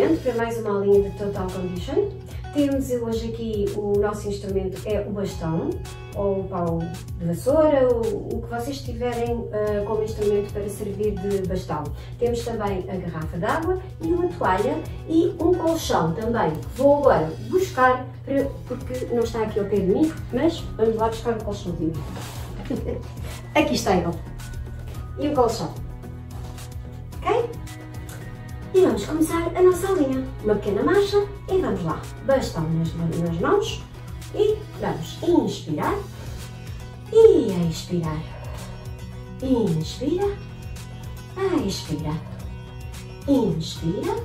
novamente para mais uma aulinha de Total Condition. Temos hoje aqui o nosso instrumento é o bastão, ou o pau de vassoura, ou o que vocês tiverem como instrumento para servir de bastão. Temos também a garrafa d'água e uma toalha e um colchão também, que vou agora buscar, porque não está aqui ao pé de mim, mas vamos lá buscar o colchãozinho. Aqui está ele. E o colchão. Ok? E vamos começar a nossa aulinha. Uma pequena marcha e vamos lá. Bastão nas mãos e vamos inspirar e expirar. Inspira, expira. Inspira,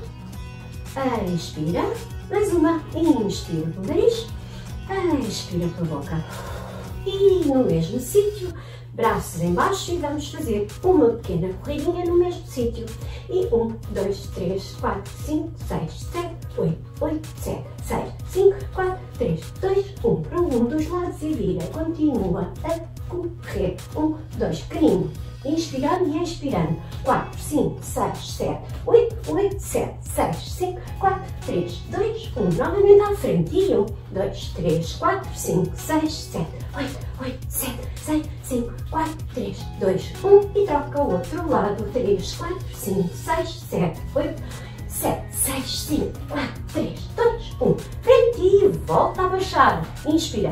expira. Mais uma. Inspira pelo nariz, expira pela boca. E no mesmo sítio, braços em baixo, e vamos fazer uma pequena corridinha no mesmo sítio. E 1, 2, 3, 4, 5, 6, 7, 8, 8, 7, 6, 5, 4, 3, 2, 1. Para um dos lados e vira. Continua a correr. 1, 2, pequenino. Inspirando e expirando. 4, 5, 6, 7, 8, 8, 7, 6, 5, 4, 3, 2, 1. Novamente à frente. E 1, 2, 3, 4, 5, 6, 7, 8, 8, 7, 6, 5, 4, 3, 2, 1. E troca o outro lado. 3, 4, 5, 6, 7, 8, 7, 6, 5, 4, 3, 2, 1. Frente e volta a baixar. Inspira.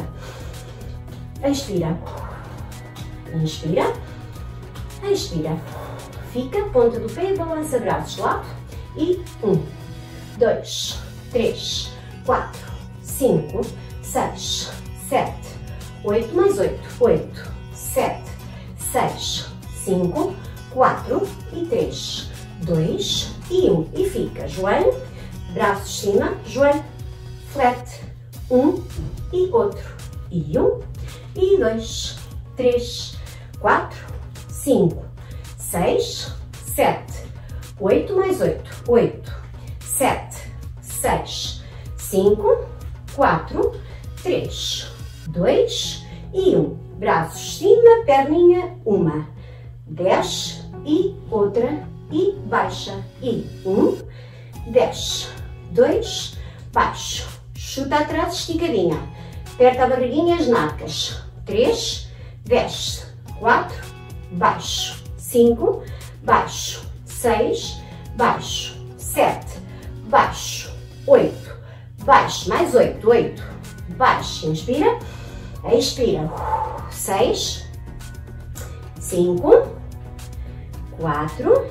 Expira. Inspira. Expira. Fica, ponta do pé, balança braços de lado. E 1, 2, 3, 4, 5, 6, 7, 8, mais 8, 8, 7, 6, 5, 4 e 3, 2 e 1. E fica joelho, braços cima, joelho, flat, 1 e outro. E 1 e 2, 3, 4, 5, 6, 7, 8 mais 8, 8, 7, 6, 5, 4, 3, 2 e 1. Braços cima, perninha, uma. Desce e outra e baixa. E 1, desce, 2, baixo. Chuta atrás, esticadinha. Aperta a barriguinha, as nacas. 3, desce, 4, baixo. 5, baixo. 6, baixo. 7, baixo. 8, baixo. Mais 8, 8, baixo. Inspira, expira. 6, 5, 4,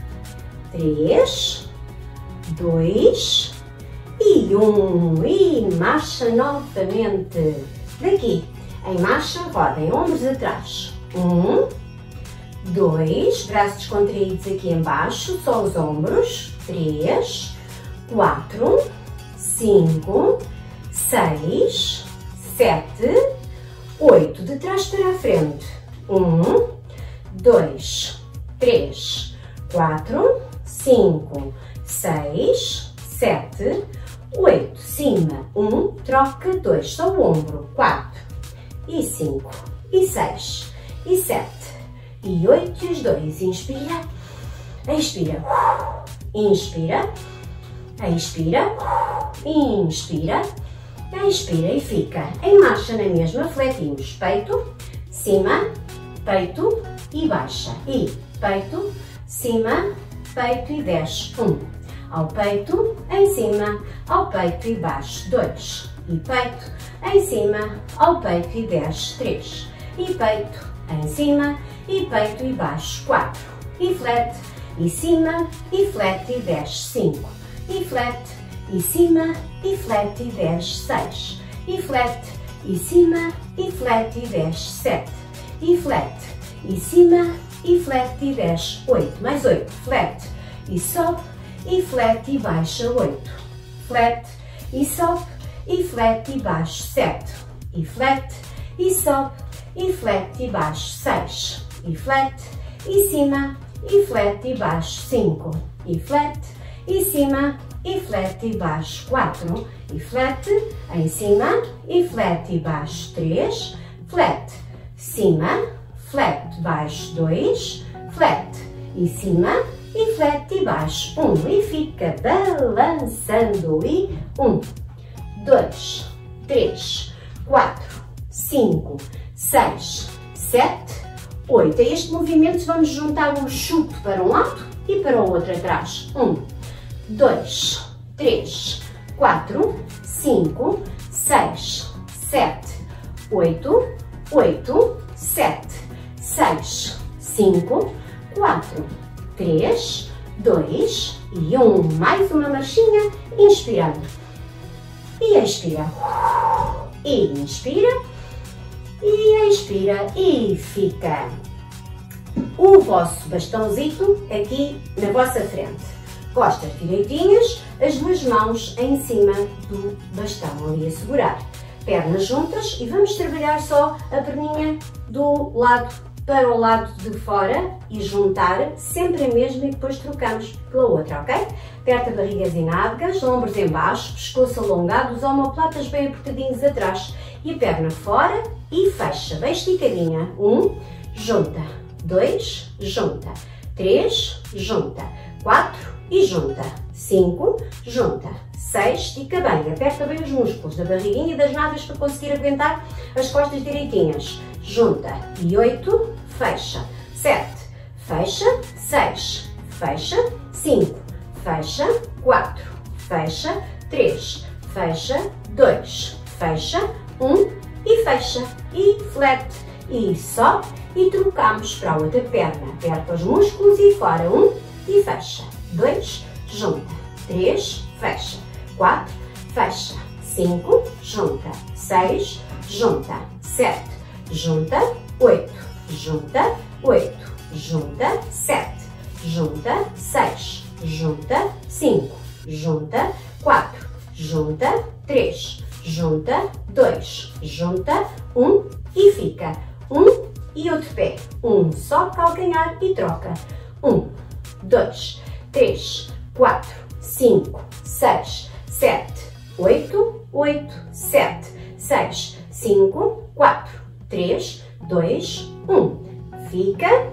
3, 2 e 1. E marcha novamente. Daqui, em marcha, rodem ombros atrás. 1, 2, braços descontraídos aqui embaixo, só os ombros. 3, 4, 5, 6, 7, 8. De trás para a frente. 1, 2, 3, 4, 5, 6, 7, 8. Cima. 1, troca, 2, só o ombro. 4 e 5 e 6 e 7 e 8 e os 2. Inspira, expira, inspira, expira, inspira, expira e fica em marcha na mesma. Fletimos peito, cima, peito e baixa. E peito, cima, peito e desce. 1. Ao peito, em cima, ao peito e baixo. 2. E peito, em cima, ao peito e desce. 3. E peito, em cima, e peito e baixo. 4. E flat, e cima, e flat e desce. 5. E flat, e cima, e flat e desce. 6. E flat, e cima, e flat e desce. 7. E flat, e cima, e flat e desce. 8. Mais 8. Flat, e sobe, e flat e baixa. 8. Flat, e sobe, e flat e baixo. 7. E flat, e sobe, e flat e baixo. 6. E flat, e cima, e flat e baixo. 5. E flat, e cima, e flat e baixo. 4. E flat, em cima, e flat e baixo. 3. Flat, cima, flat, baixo. 2. Flat, e cima, e flat e baixo. 1 e fica balançando. E 1, 2, 3, 4, 5, 6, 7, 8. A este movimento vamos juntar um chute para um lado e para o outro atrás. 1, 2, 3, 4, 5, 6, 7, 8, 8, 7, 6, 5, 4, 3, 2 e 1. Mais uma marchinha, inspirando. E expira. E inspira. E expira. E fica o vosso bastãozito aqui na vossa frente. Costas direitinhas, as duas mãos em cima do bastão, ali a segurar. Pernas juntas e vamos trabalhar só a perninha do lado para o lado de fora e juntar sempre a mesma e depois trocamos pela outra, ok? Aperta barrigas e nádegas, ombros em baixo, pescoço alongado, os omoplatas bem apertadinhos atrás e a perna fora e fecha, bem esticadinha. 1, junta, 2, junta, 3, junta, 4 e junta, 5, junta, 6, estica bem, aperta bem os músculos da barriguinha e das nádegas para conseguir aguentar as costas direitinhas. Junta e 8, fecha, 7, fecha, 6, fecha, 5, fecha, 4, fecha, 3, fecha, 2, fecha, 1 e fecha, e flat, e sobe e trocamos para a outra perna, aperta os músculos e fora, 1 e fecha, 2, junta, 3, fecha, 4, fecha, 5, junta, 6, junta, 7, junta, 8, junta, 8, junta, 7, junta, 6, junta, 5, junta, 4, junta, 3, junta, 2, junta, 1 e fica. 1 e outro pé. 1, só calcanhar e troca. 1, 2, 3, 4, 5, 6, 7, 8, 8, 7, 6, 5, 4, 3, 2, 1. Fica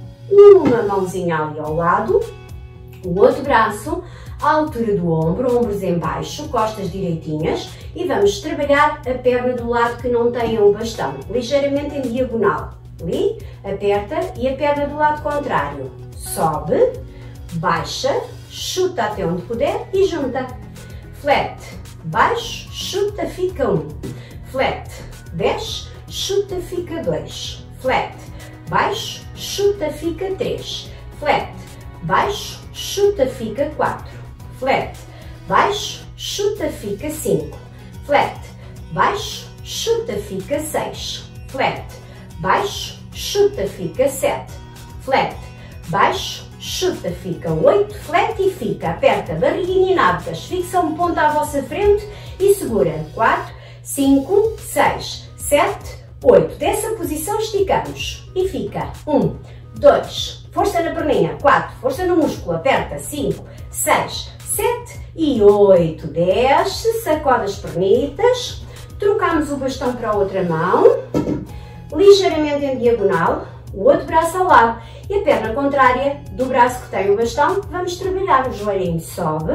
uma mãozinha ali ao lado, o outro braço à altura do ombro, ombros em baixo, costas direitinhas e vamos trabalhar a perna do lado que não tem o bastão, ligeiramente em diagonal. Ali, aperta e a perna do lado contrário. Sobe, baixa, chuta até onde puder e junta. Flat, baixo, chuta, fica 1. Flat, desce, chuta, fica 2. Flat, baixo, chuta, fica 3. Flat, baixo, chuta, fica 4. Flat, baixo, chuta, fica 5. Flat, baixo, chuta, fica 6. Flat, baixo, chuta, fica 7. Flat, baixo, chuta, fica 8. Flat e fica. Aperta barriguinha e nádegas. Fixa um ponto à vossa frente e segura. 4, 5, 6, 7, 8. Dessa posição esticamos e fica. 1, 2, força na perninha. 4, força no músculo. Aperta. 5, 6, 7 e 8. Desce, sacode as pernitas. Trocamos o bastão para a outra mão. Ligeiramente em diagonal. O outro braço ao lado. E a perna contrária do braço que tem o bastão. Vamos trabalhar. O joelhinho sobe.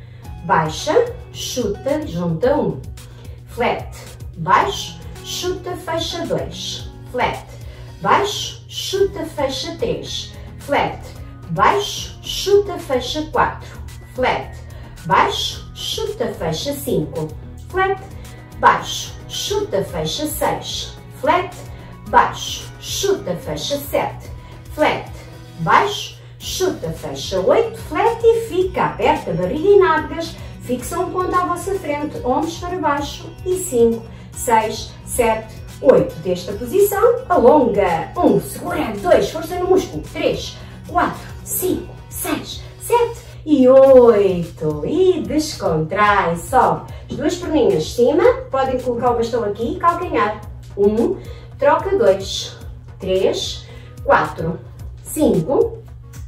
Baixa. Chuta. Junta 1. Flat. Baixo. Chuta. Fecha 2. Flat. Baixo. Chuta. Fecha 3. Flat. Baixo. Chuta. Fecha 4. Flat. Baixo. Chuta. Fecha 5. Flat. Baixo. Chuta. Fecha 6. Flat. Baixo. Chuta. Fecha 7. Flat. Baixo. Chuta. Fecha 8. Flat e fica. Aperta barriga e nádegas. Fixa um ponto à vossa frente. Ombros para baixo. E 5, 6, 7, 8. Desta posição, alonga. 1, segura. 2, força no músculo. 3, 4, 5, 6, 7 e 8. E descontrai. Sobe. As duas perninhas de cima. Podem colocar o bastão aqui e calcanhar. 1, troca 2, 3, 4, 5,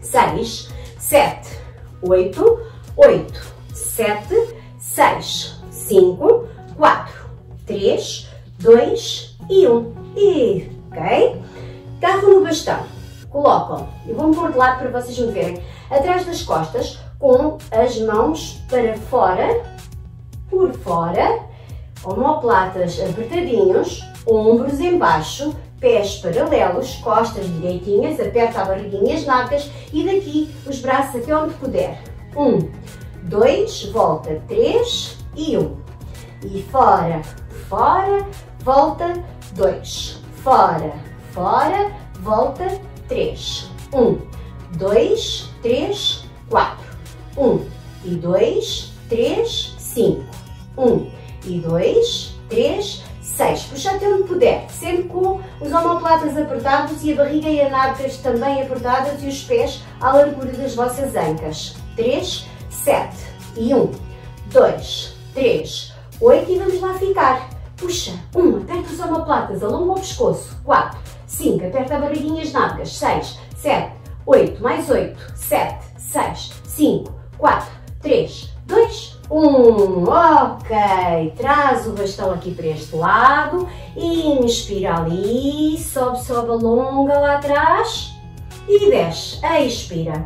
6, 7, 8, 8, 7, 6, 5, 4, 3, 2 e 1. E, ok? Agarro no bastão. colocam, eu vou-me pôr de lado para vocês me verem, atrás das costas, com as mãos para fora, por fora, omoplatas apertadinhos, ombros em baixo, pés paralelos, costas direitinhas, aperta a barriguinha, as nádegas e daqui os braços até onde puder. 1, 2, volta, 3 e 1. E fora, fora, volta, 2. Fora, fora, volta, 3. 1, 2, 3, 4. 1 e 2, 3, 5. 1 e 2, 3, 6. Puxa até onde puder, sempre com os omoplatas apertados e a barriga e as nádegas também apertadas e os pés à largura das vossas ancas. 3, 7 e 1, 2, 3, 8 e vamos lá ficar. Puxa, 1, aperta os omoplatas, alonga o pescoço. 4, 5, aperta a barriguinha e as nádegas. 6, 7, 8, mais 8, 7, 6, 5, 4, 3, 2, 1. Ok, traz o bastão aqui para este lado, inspira ali, sobe, sobe, alonga lá atrás e desce, expira.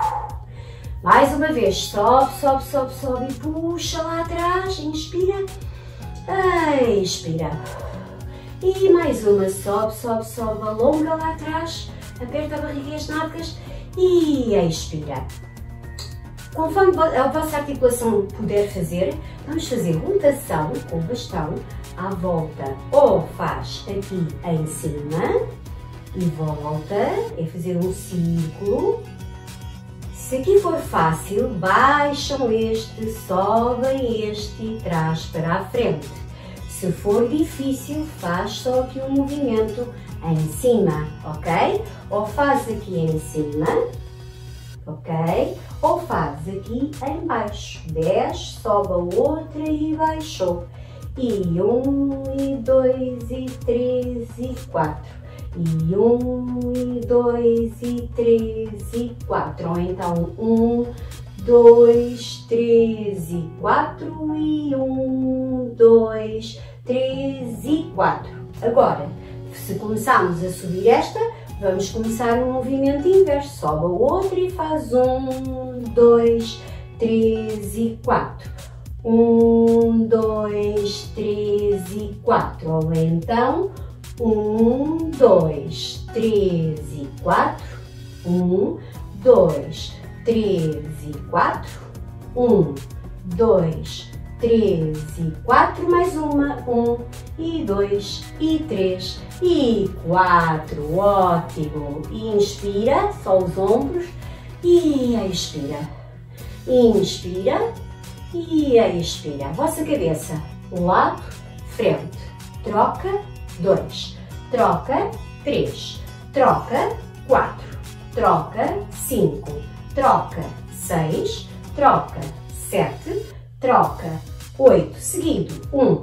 Mais uma vez, sobe, sobe, sobe, sobe e puxa lá atrás, inspira, expira. E mais uma, sobe, sobe, sobe, alonga lá atrás, aperta a barriga e as nádegas e expira. Conforme a vossa articulação puder fazer, vamos fazer rotação com o bastão à volta. Ou faz aqui em cima e volta, é fazer um círculo. Se aqui for fácil, baixam este, sobem este e traz para a frente. Se for difícil, faz só aqui um movimento em cima, ok? Ou faz aqui em cima, ok? Ou faz aqui em baixo, desce, sobe a outra e baixou. E 1, e 2, e 3, e 4. E 1, e 2, e 3, e 4. Ou então 1, 2, 3 e 4. E 1, 2, 3 e 4. Agora, se começarmos a subir esta, vamos começar um movimento inverso. Sobe a outra e faz 1, 2, 3 e 4. 1, 2, 3 e 4. Ou então 1, 2, 3 e 4. 1, 2, 3 e 4. 1, 2, 3 e 4. Mais uma. 1 e 2 e 3 e 4. Ótimo. Inspira, só os ombros e expira. Inspira e expira. A vossa cabeça, lado, frente. Troca, 2. Troca, 3. Troca, 4. Troca, 5. Troca, 6. Troca, 7. Troca, 8. Seguido, 1,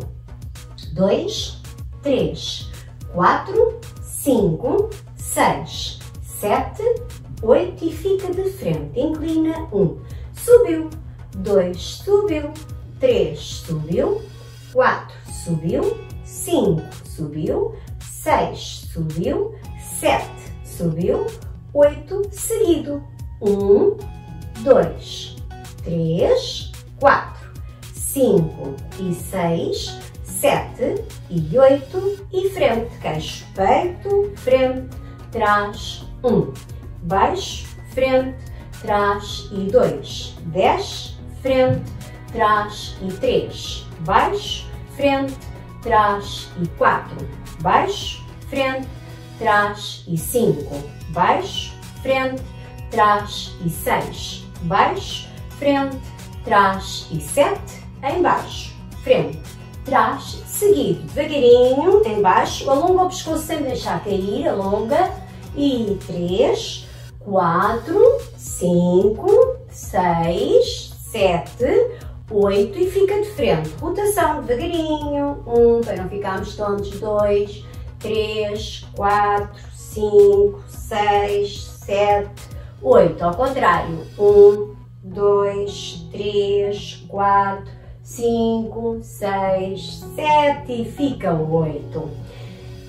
2, 3, 4, 5, 6, 7, 8 e fica de frente. Inclina, 1. Subiu, 2, subiu, 3, subiu, 4, subiu, 5, subiu, 6, subiu, 7, subiu, 8, seguido. 1, 2, 3, 4, 5 e 6, 7 e 8 e frente. Queixo, peito, frente, trás, 1. Baixo, frente, trás e 2. Desce, frente, trás e 3. Baixo, frente, trás e 4. Baixo, frente, trás e 5. Baixo, frente, trás e 6. Baixo, frente, trás e 7. Em baixo, frente, trás, seguido, devagarinho, em baixo, alonga o pescoço sem deixar cair, alonga. E 3, 4, 5, 6, 7, 8 e fica de frente. Rotação devagarinho. 1, para não ficarmos tontos. 2, 3, 4, 5, 6, 7, 8. Ao contrário. 1, 2, 3, 4, 5, 6, 7 e fica 8.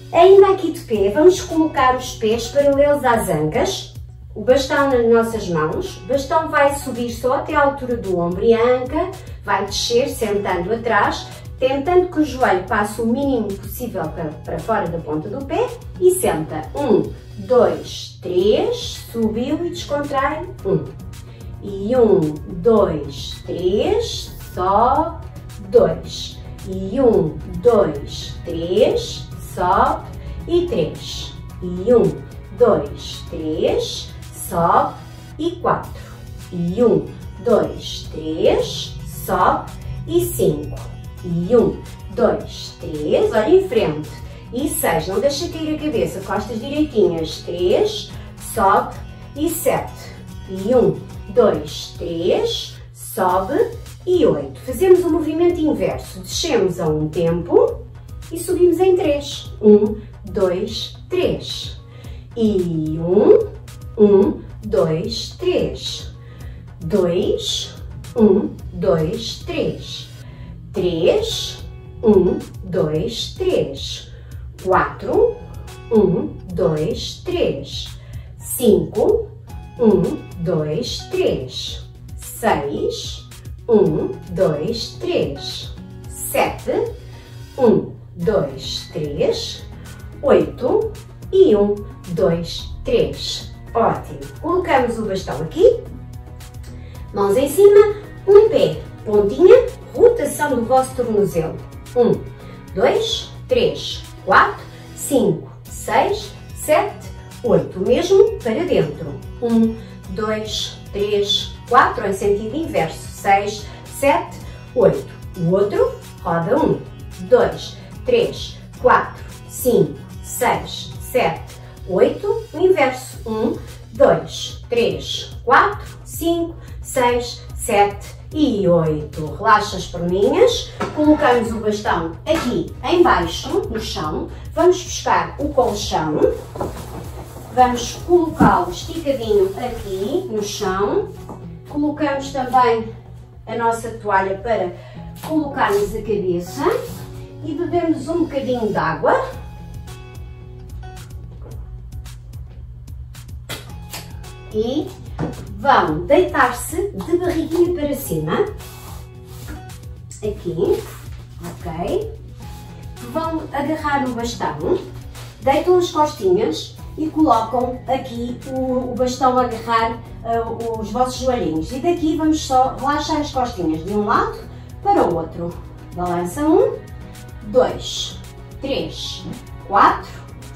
Ainda aqui de pé, vamos colocar os pés paralelos às ancas, o bastão nas nossas mãos, o bastão vai subir só até à altura do ombro e a anca vai descer sentando atrás, tentando que o joelho passe o mínimo possível para fora da ponta do pé e senta. 1, 2, 3, subiu e descontrai. 1. E 1, 2, 3, sobe, 2. E 1, 2, 3, sobe e 3. E 1, 2, 3, sobe e 4. E 1, 2, 3, sobe e 5. E 1, 2, 3, olha em frente. E 6, não deixa cair a cabeça, costas direitinhas. 3, sobe e 7. E 1, 2, 3, sobe e 8. Fazemos o movimento inverso. Descemos a um tempo e subimos em 3. 1, 2, 3. E 1, 2, 3. 2, 1, 2, 3. 3, 1, 2, 3. 4, 1, 2, 3. 5, 1, 2, 3. 6, 1, 2, 3. 7, 1, 2, 3. 8 e 1, 2, 3. Ótimo. Colocamos o bastão aqui, mãos em cima, um pé, pontinha, rotação do vosso tornozelo. 1, 2, 3, 4, 5, 6, 7, 8. O mesmo para dentro. 1, 2, 3, 4, em sentido inverso. 6, 7, 8. O outro, roda 1, 2, 3, 4, 5, 6, 7, 8. O inverso. 1, 2, 3, 4, 5, 6, 7 e 8. Relaxa as perninhas, colocamos o bastão aqui em baixo, no chão, vamos buscar o colchão, vamos colocá-lo esticadinho aqui no chão, colocamos também a nossa toalha para colocarmos a cabeça e bebemos um bocadinho de água. E vão deitar-se de barriguinha para cima, aqui, ok? Vão agarrar o bastão, deitam as costinhas e colocam aqui o bastão a agarrar os vossos joelhinhos. E daqui vamos só relaxar as costinhas de um lado para o outro. Balança 1, 2, 3, 4,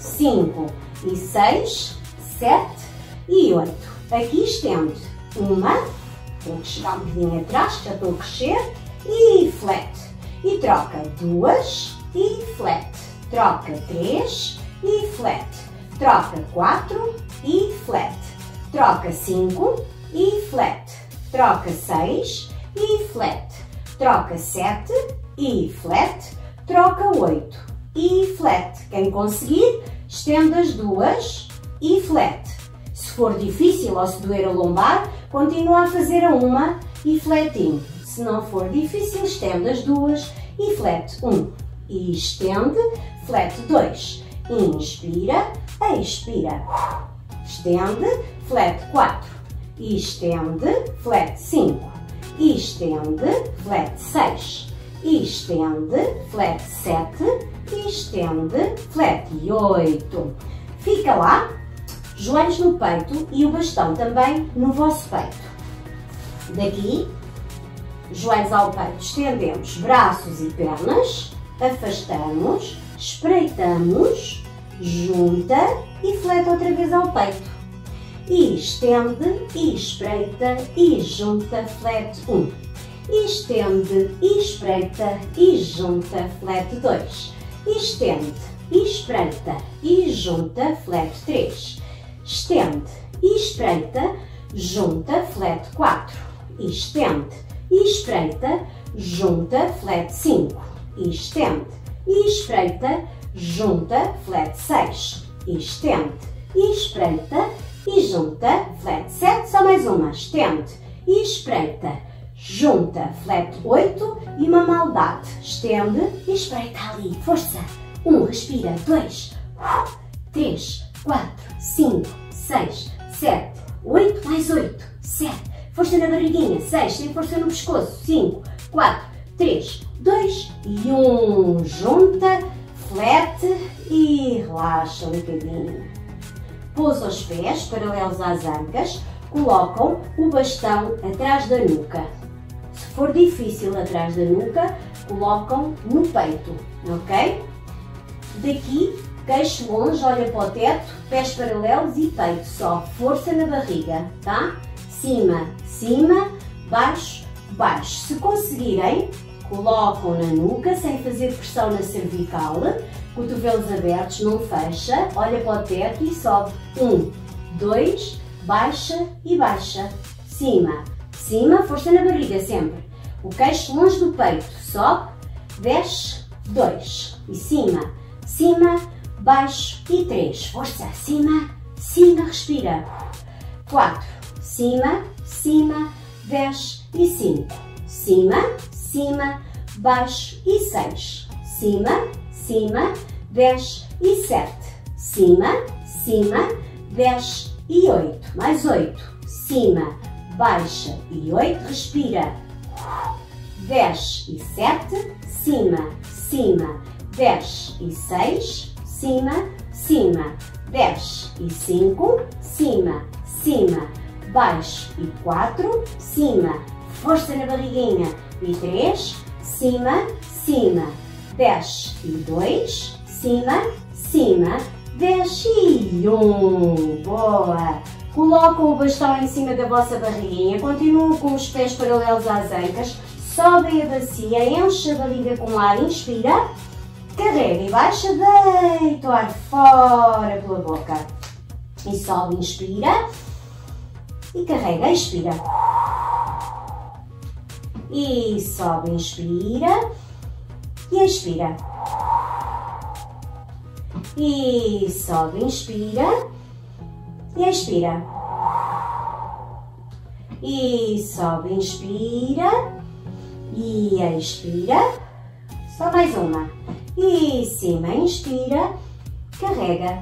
5 e 6, 7 e 8. Aqui estende uma, tenho que chegar um bocadinho atrás, que já estou a crescer, e flat. E troca 2 e flat. Troca 3 e flat. Troca 4 e flat. Troca 5 e flat. Troca 6 e flat. Troca 7 e flat. Troca 8 e flat. Quem conseguir, estende as duas e flat. Se for difícil ou se doer a lombar, continua a fazer a uma e flatinho. Se não for difícil, estende as duas e flat 1. E estende, flat 2. Inspira, expira. Estende, flat 4. E estende, flat 5. E estende, flat 6. E estende, flat 7. E estende, flat 8. Fica lá. Joelhos no peito e o bastão também no vosso peito. Daqui, joelhos ao peito, estendemos braços e pernas, afastamos, espreitamos, junta e fleta outra vez ao peito. E estende, e espreita, e junta, flat 1. E estende, e espreita, e junta, flat 2. E estende, e espreita, e junta, flat 3. Estende e espreita, junta, flat 4. E estende e espreita, junta, flat 5. E estende e espreita, junta, flat 6. E estende e espreita e junta, flat 7. Só mais uma. Estende e espreita, junta, flat 8. E uma maldade. Estende e espreita ali. Força. 1, respira. 2, 3, 4, 5, 6, 7, 8, mais 8, 7, força na barriguinha, 6, sem força no pescoço, 5, 4, 3, 2 e 1, junta, flete e relaxa um bocadinho. Pousa os pés paralelos às ancas, colocam o bastão atrás da nuca. Se for difícil atrás da nuca, colocam no peito, ok? Daqui, queixo longe, olha para o teto, pés paralelos e peito, só força na barriga, tá? Cima, cima, baixo, baixo. Se conseguirem, colocam na nuca sem fazer pressão na cervical, cotovelos abertos, não fecha, olha para o teto e sobe. 1, 2, baixa e baixa. Cima, cima, força na barriga sempre. O queixo longe do peito, sobe, desce, 2. E cima, cima, baixo e 3. Força, cima, cima, respira. 4, cima, cima, desce e 5. Cima, cima, baixo e 6. Cima, cima, desce e 7. Cima, cima, desce e 8. Mais 8. Cima, baixa e 8. Respira. Desce e 7. Cima, cima, desce e 6. Cima, cima, desce e 5. Cima, cima, baixo e 4. Cima, força na barriguinha e 3. Cima, cima, desce e 2. Cima, cima, desce e 1. Boa! Colocam o bastão em cima da vossa barriguinha, continuam com os pés paralelos às ancas, sobem a bacia, enche a barriga com ar, inspira, carrega e baixa, deita o ar fora pela boca. E sobe, inspira, e carrega, expira. E sobe, inspira, e expira. E sobe, inspira, e expira. E sobe, inspira, e expira. Só mais uma. E cima, inspira, carrega.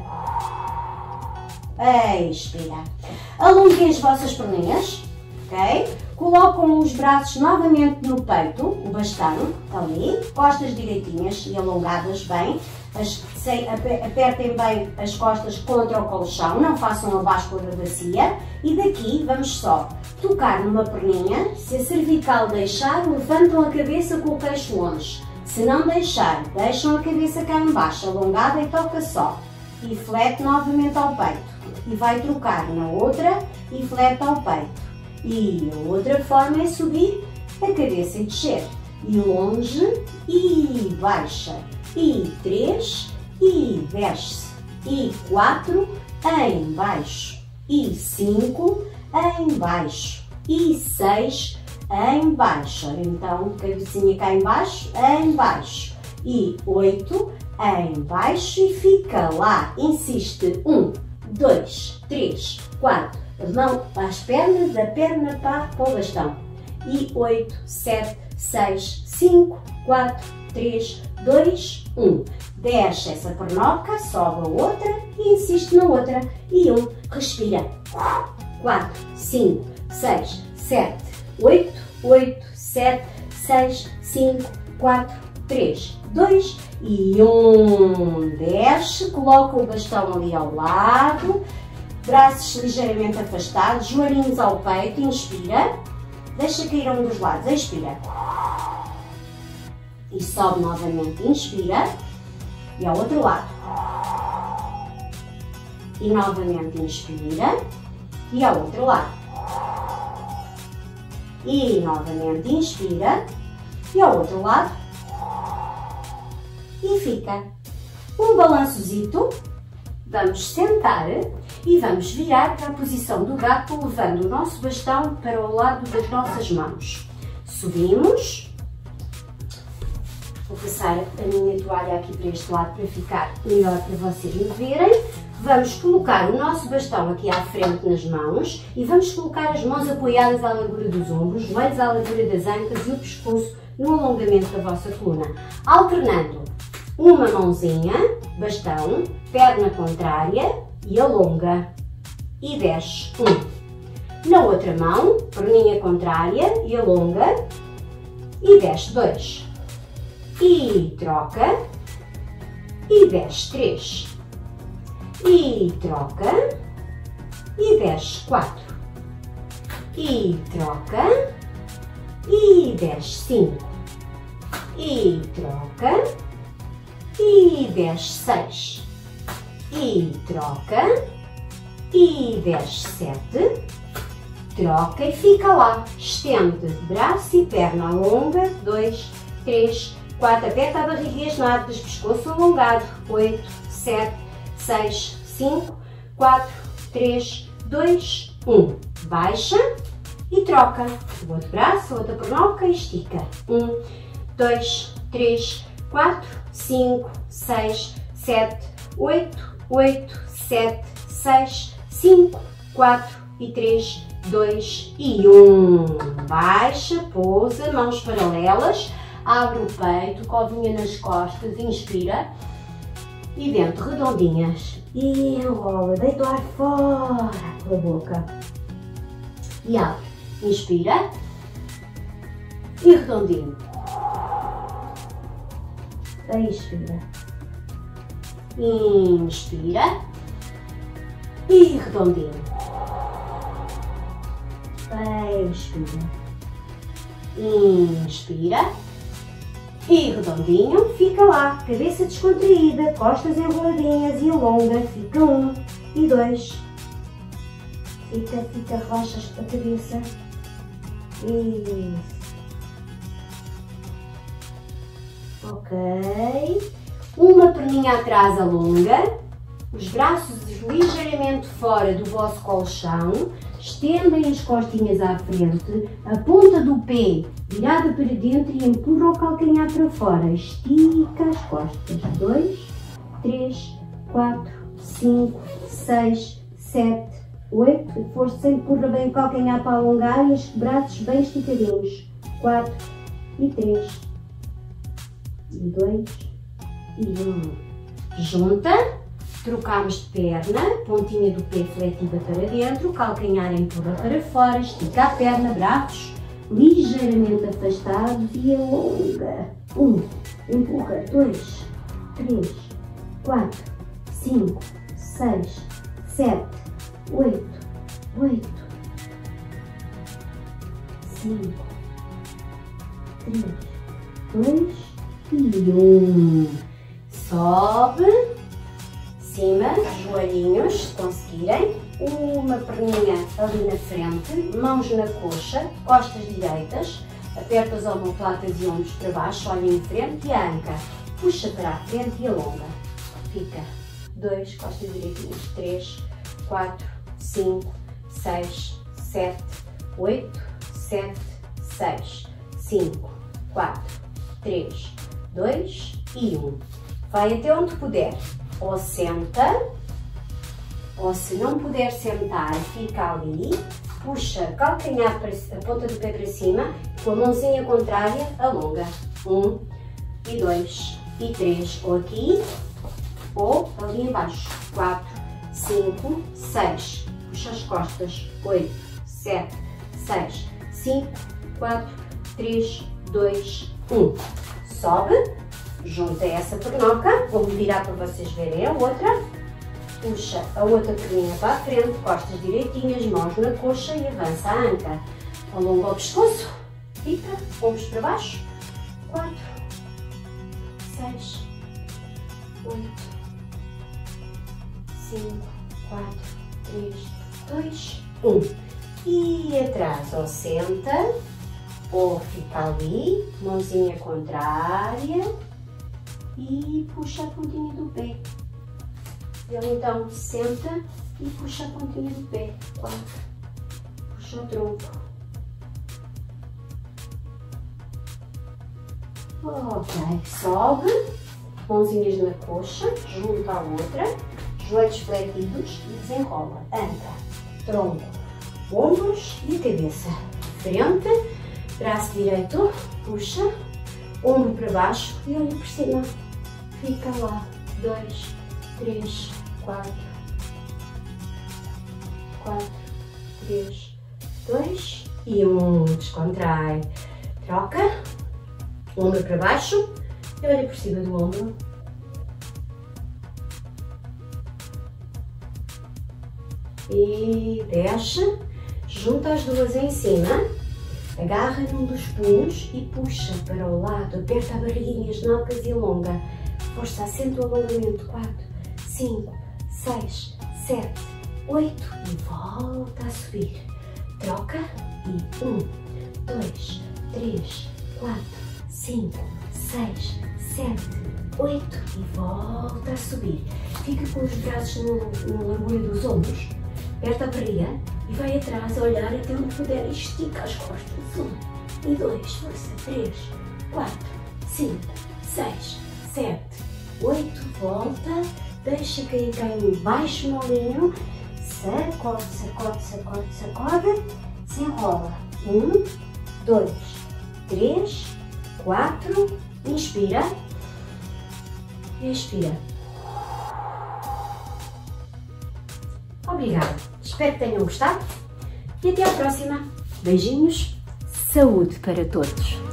Expira. Alonguem as vossas perninhas, ok? Colocam os braços novamente no peito, o bastão, ali, costas direitinhas e alongadas bem. Apertem bem as costas contra o colchão, não façam a báscula da bacia. E daqui vamos só tocar numa perninha. Se a cervical deixar, levantam a cabeça com o queixo longe. Se não deixar, deixam a cabeça cá em baixo, alongada e toca só. E flete novamente ao peito. E vai trocar na outra e flete ao peito. E a outra forma é subir a cabeça e descer. E longe e baixa. E 3 e desce. E 4 em baixo. E 5 em baixo. E 6 em baixo. Ora, então, cabecinha cá em baixo, em baixo. E 8 em baixo e fica lá. Insiste. 1, 2, 3, 4. Mão às pernas, da perna para o bastão. E 8, 7, 6, 5, 4, 3, 2, 1. Desce essa pernoca, sobe a outra e insiste na outra. E 1. Respira. 4, 5, 6, 7, 8, 8, 7, 6, 5, 4, 3, 2 e 1. Desce, coloca o bastão ali ao lado. Braços ligeiramente afastados, joelhinhos ao peito, inspira, deixa cair a um dos lados, expira. E sobe novamente, inspira, e ao outro lado. E novamente inspira, e ao outro lado. E novamente inspira, e ao outro lado. E fica. Um balançozito. Vamos sentar e vamos virar para a posição do gato, levando o nosso bastão para o lado das nossas mãos. Subimos. Vou passar a minha toalha aqui para este lado para ficar melhor para vocês me verem. Vamos colocar o nosso bastão aqui à frente nas mãos e vamos colocar as mãos apoiadas à largura dos ombros, os joelhos à largura das ancas e o pescoço no alongamento da vossa coluna. Alternando Uma mãozinha, bastão, perna contrária e alonga. E desce. 1. Na outra mão, perninha contrária e alonga. E desce. 2. E troca. E desce. 3. E troca. E desce. 4. E troca. E desce. 5. E troca. E desce. 6. E troca. E desce. 7. Troca e fica lá. Estende braço e perna alonga. 2, 3, 4. Aperta a barriga e as nádegas. Pescoço alongado. 8, 7, 6, 5, 4, 3, 2, 1. Baixa e troca. O outro braço, a outra pernoca e estica. 1, 2, 3, 4, 5, 6, 7, 8, 8, 7, 6, 5, 4 e 3, 2 e 1. Baixa, pousa, mãos paralelas, abre o peito, covinha nas costas, inspira e dentro redondinhas. E enrola, deita o ar fora pela boca e abre. Inspira e redondinho. Expira. Inspira e redondinho. Expira. Inspira e redondinho. Fica lá, cabeça descontraída, costas enroladinhas e alonga. Fica 1 e 2. Fica, relaxa a cabeça. Isso. Ok. Uma perninha atrás alonga. Os braços ligeiramente fora do vosso colchão. Estendem as costinhas à frente. A ponta do pé virada para dentro e empurra o calcanhar para fora. Estica as costas. 2, 3, 4, 5, 6, 7, 8, força, empurra bem o calcanhar para alongar e os braços bem esticadinhos. 4 e 3 e 2 e 1. Junta, trocamos de perna, pontinha do pé fletida para dentro, calcanhar empurra para fora, estica a perna, braços ligeiramente afastados e alonga. 1, empurra, 2, 3, 4, 5, 6, 7, 8, 5, 3, 2 e 1. Sobe, cima, joelhinhos, se conseguirem. Uma perninha ali na frente, mãos na coxa, costas direitas. Aperta as omoplatas e ombros para baixo, olha em frente e a anca. Puxa para a frente e alonga. Fica 2, costas direitinhas, 3, 4, 5, 6, 7, 8, 7, 6, 5, 4, 3, 2 e 1. Vai até onde puder. Ou senta, ou se não puder sentar, fica ali. Puxa calcanhar para a ponta do pé para cima, com a mãozinha contrária, alonga. 1 e 2 e 3. Ou aqui, ou ali embaixo. 4, 5, 6. Puxa as costas. 8, 7, 6, 5, 4, 3, 2, 1. Sobe, junta essa pernoca. Vou-me virar para vocês verem a outra. Puxa a outra perninha para a frente, costas direitinhas, mãos na coxa e avança a anca. Alonga o pescoço, fica, ombros para baixo. 4, 6, 8, 5, 4, 3, 2, 1. E atrás, ou senta, ou fica ali, mãozinha contrária e puxa a pontinha do pé. Ele então senta e puxa a pontinha do pé. 4. Puxa o tronco. Ok, sobe, mãozinhas na coxa, junto à outra, joelhos fletidos e desenrola. Anca, tronco, ombros e cabeça. Frente, braço direito, puxa, ombro para baixo e olha por cima. Fica lá. 2, 3, 4. 4, 3, 2 e 1. Descontrai. Troca. Ombro para baixo e olha por cima do ombro. E desce. Junta as duas em cima. Agarra num dos punhos e puxa para o lado. Aperta a barriguinha, as nalgas e alonga. Força, acento o alongamento. 4, 5, 6, 7, 8 e volta a subir. Troca e 1, 2, 3, 4, 5, 6, 7, 8 e volta a subir. Fica com os braços no largura dos ombros. Aperta a barriga e vai atrás a olhar até onde puder e estica as costas. 1 e 2, força. 3, 4, 5, 6, 7, 8. Volta. Deixa cair cá em baixo molinho. Sacode, sacode, sacode, sacode. Se enrola. 1, 2, 3, 4. Inspira. Expira. Obrigada. Espero que tenham gostado. E até à próxima. Beijinhos. Saúde para todos.